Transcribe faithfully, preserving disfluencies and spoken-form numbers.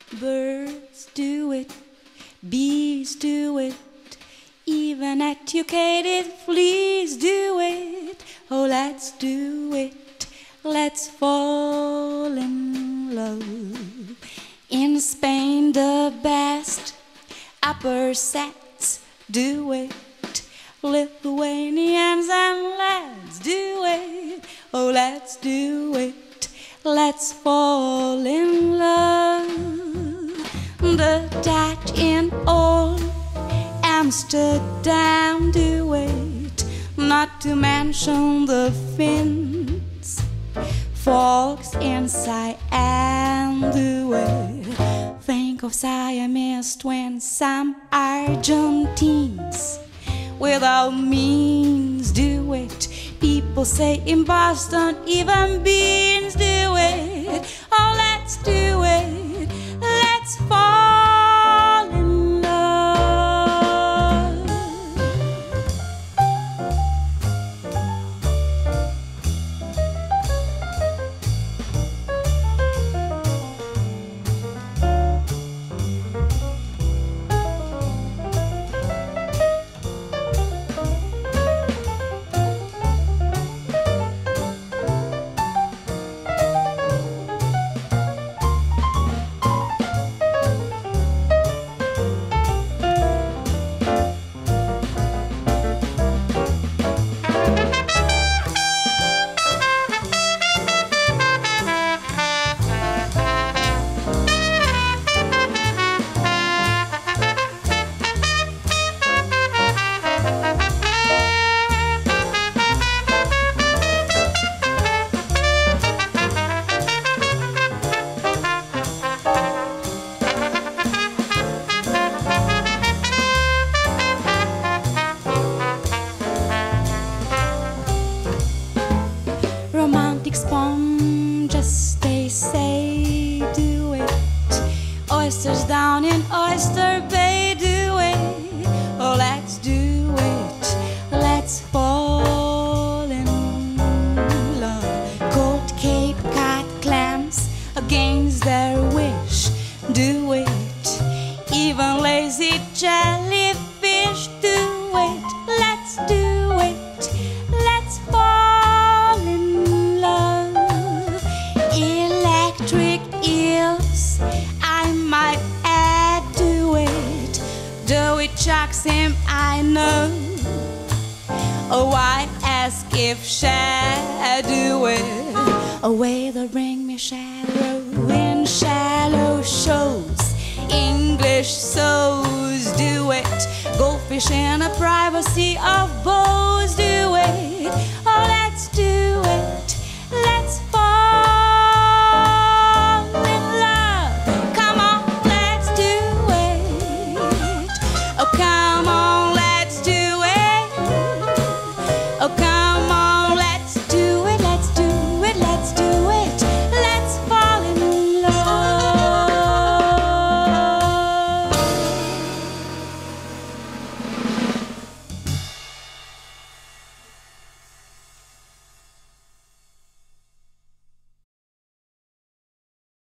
Birds do it, bees do it, even educated fleas do it. Oh, let's do it, let's fall in love. In Spain the best upper sets do it, Lithuanians and lads do it. Oh, let's do it, let's fall in love. The Dutch in old Amsterdam do it, not to mention the Finns. Folks in Siam do it. Think of Siamese twins, some Argentines without means do it. People say in Boston even beans do it. Oh, let's do it, let's fall in love. Romantic sponges, they say, do it. Oysters down in Oyster Bay do it. Oh, let's do it, let's fall in love. Cold Cape Cod clams against their wish do it. Even lazy jellyfish do it. Let's do it, let's fall in love. Electric eels, I might add to it. Though it shocks him, I know. Oh, I ask if shall do it. Away the ring me shallow in shallow shows. English sows do it. Goldfish in the privacy of bows do it.